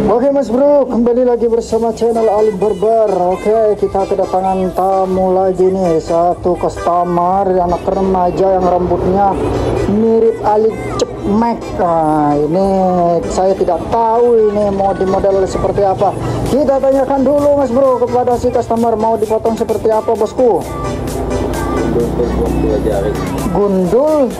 Oke Mas Bro, kembali lagi bersama channel Alim Barbar. Oke, kita kedatangan tamu lagi nih. Satu customer anak remaja yang rambutnya mirip Ali Cepmek. Nah, ini saya tidak tahu ini mau dimodel seperti apa. Kita tanyakan dulu Mas Bro kepada si customer, mau dipotong seperti apa bosku? Gundul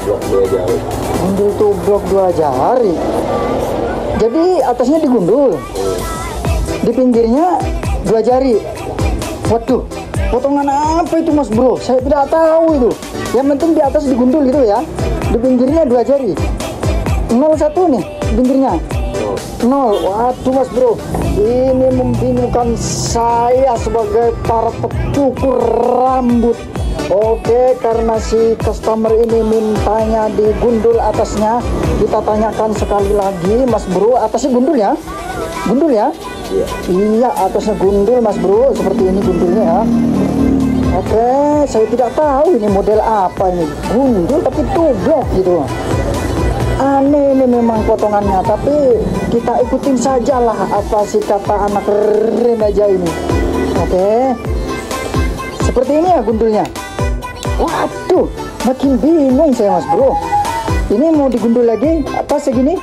tublok 2 jari. Jadi atasnya digundul, di pinggirnya 2 jari. Waduh, potongan apa itu Mas Bro? Saya tidak tahu itu. Yang penting di atas digundul gitu ya. Di pinggirnya 2 jari. 01 nih pinggirnya. 0. Waduh Mas Bro, ini membingungkan saya sebagai para pecukur rambut. Oke, karena si customer ini mintanya digundul atasnya, kita tanyakan sekali lagi Mas Bro, atasnya gundul ya? Gundul ya? Iya, atasnya gundul Mas Bro, seperti ini gundulnya ya. Oke, saya tidak tahu ini model apa ini, gundul tapi tublok gitu. Aneh ini memang potongannya, tapi kita ikutin sajalah apa sih kata anak remaja ini. Oke, seperti ini ya gundulnya. Waduh, makin bingung saya Mas Bro. Ini mau digundul lagi apa segini?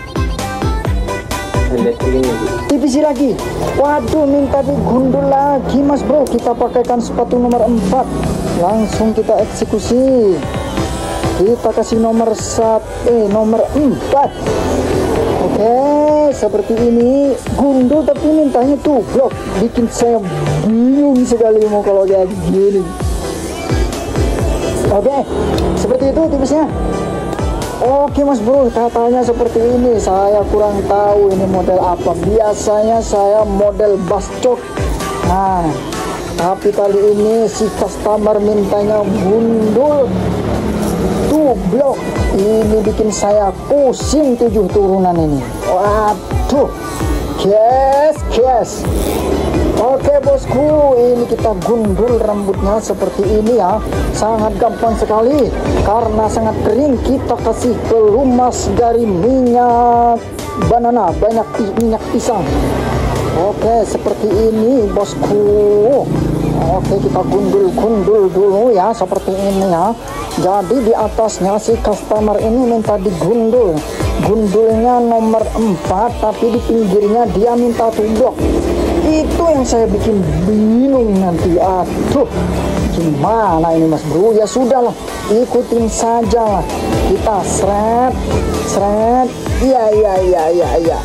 Tipis lagi. Waduh, minta digundul lagi Mas Bro. Kita pakaikan sepatu nomor 4. Langsung kita eksekusi. Kita kasih nomor 4. Oke, seperti ini. Gundul tapi mintanya tublok. Bikin saya bingung sekali mau kalau kayak gini. Oke, seperti itu tipisnya. Oke Mas Bro, katanya seperti ini. Saya kurang tahu ini model apa. Biasanya saya model bascok. Nah, tapi kali ini si customer mintanya gundul tublok. Ini bikin saya pusing 7 turunan ini. Waduh, guys. Oke bosku, ini kita gundul rambutnya seperti ini ya. Sangat gampang sekali karena sangat kering. Kita kasih pelumas dari minyak banana, banyak minyak pisang. Oke, seperti ini bosku. Oke, kita gundul dulu ya, seperti ini ya. Jadi di atasnya si customer ini minta digundul. Gundulnya nomor 4, tapi di pinggirnya dia minta tublok. Itu yang saya bikin bingung nanti. Aduh, gimana ini Mas Bro? Ya sudahlah, ikutin saja lah. Kita seret. Iya.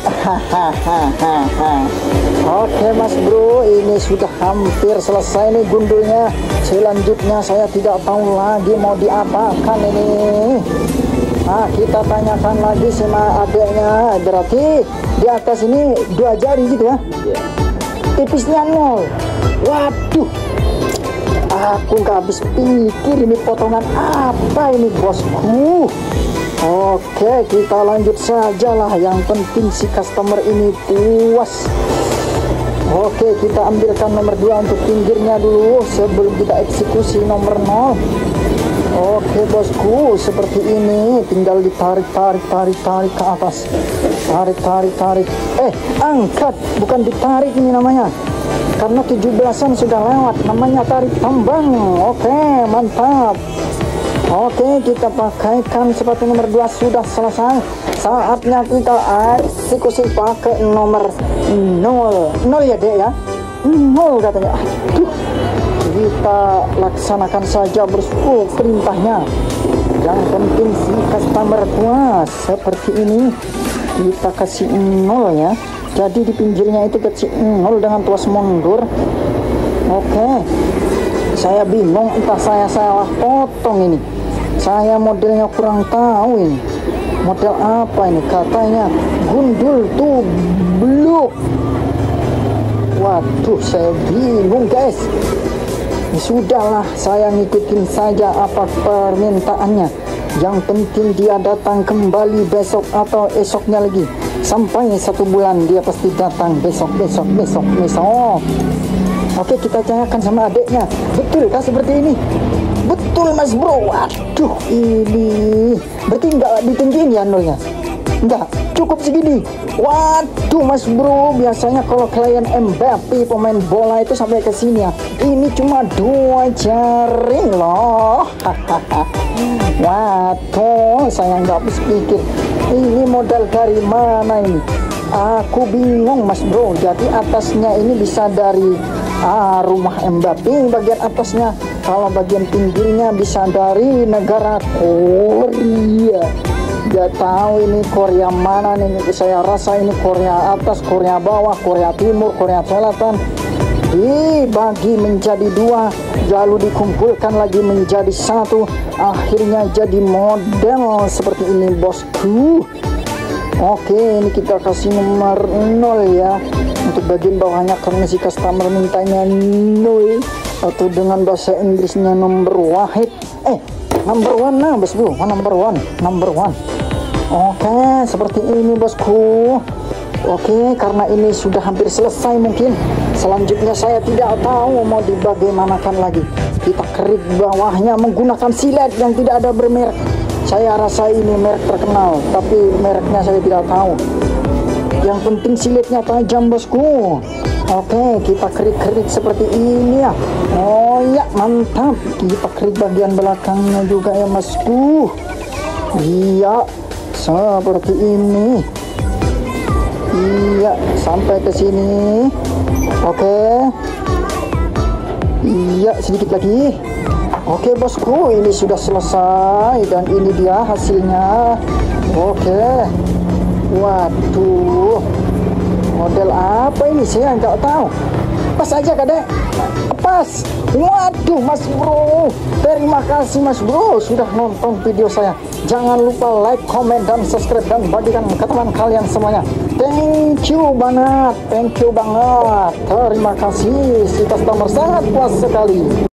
Oke Mas Bro, ini sudah hampir selesai nih gundulnya. Selanjutnya saya tidak tahu lagi mau diapakan ini. Nah, kita tanyakan lagi sama adeknya. Berarti di atas ini 2 jari gitu ya? Tipisnya 0. Waduh, aku gak habis pikir ini potongan apa ini bosku. Oke, kita lanjut saja lah. Yang penting si customer ini puas. Oke, kita ambilkan nomor 2 untuk pinggirnya dulu sebelum kita eksekusi nomor 0. Oke bosku, seperti ini. Tinggal ditarik ke atas. Tarik. Angkat, bukan ditarik ini namanya. Karena 17-an sudah lewat, namanya tarik tambang. Oke, mantap. Oke, kita pakaikan sepatu nomor 2 sudah selesai. Saatnya kita eksekusi pakai nomor 0. 0 ya dek ya? 0 katanya. Aduh, kita laksanakan saja bosku perintahnya. Yang penting si customer puas. Seperti ini kita kasih 0 ya. Jadi di pinggirnya itu kecil 0 dengan tuas mundur. Oke, saya bingung entah saya salah potong ini. Saya modelnya kurang tahu ini. Model apa ini? Katanya gundul tublok. Waduh, saya bingung guys. Ya sudahlah, saya ngikutin saja apa permintaannya. Yang penting dia datang kembali besok atau esoknya lagi. Sampai 1 bulan dia pasti datang besok. Oke, kita tanyakan sama adiknya. Betul kah seperti ini? Betul Mas Bro. Waduh, ini berarti enggak ditinggiin ya nolnya? Enggak. cukup segini. Waduh Mas Bro, biasanya kalau klien Mbappe pemain bola itu sampai ke sini ya. Ini cuma 2 jari loh. Waduh, saya nggak habis pikir. Ini modal dari mana ini? Aku bingung Mas Bro. Jadi atasnya ini bisa dari rumah Mbappe bagian atasnya. Kalau bagian pinggirnya bisa dari negara Korea. Gak tahu ini Korea mana nih. Saya rasa ini Korea atas, Korea bawah, Korea timur, Korea selatan. Dibagi menjadi 2, lalu dikumpulkan lagi menjadi 1. Akhirnya jadi model seperti ini bosku. Oke, ini kita kasih nomor 0 ya. Untuk bagian bawahnya karena si customer mintanya 0, atau dengan bahasa Inggrisnya number 1. Number 1 nah bosku. Number 1. Oke, seperti ini bosku. Oke, karena ini sudah hampir selesai mungkin. Selanjutnya saya tidak tahu mau dibagaimanakan lagi. Kita kerik bawahnya menggunakan silet yang tidak ada bermerek. Saya rasa ini merek terkenal, tapi mereknya saya tidak tahu. Yang penting silitnya tajam bosku. Oke, kita kerik-kerik seperti ini ya. Oh ya, mantap. Kita kerik bagian belakangnya juga ya bosku. Iya, seperti ini. Iya, sampai ke sini. Oke. Iya, sedikit lagi. Oke bosku, ini sudah selesai dan ini dia hasilnya. Oke. Waduh, model apa ini saya nggak tahu. Pas aja kadek, pas. Waduh Mas Bro, terima kasih Mas Bro sudah nonton video saya. Jangan lupa like, comment, dan subscribe, dan bagikan ke teman kalian semuanya. Thank you banget. Terima kasih, si customer sangat puas sekali.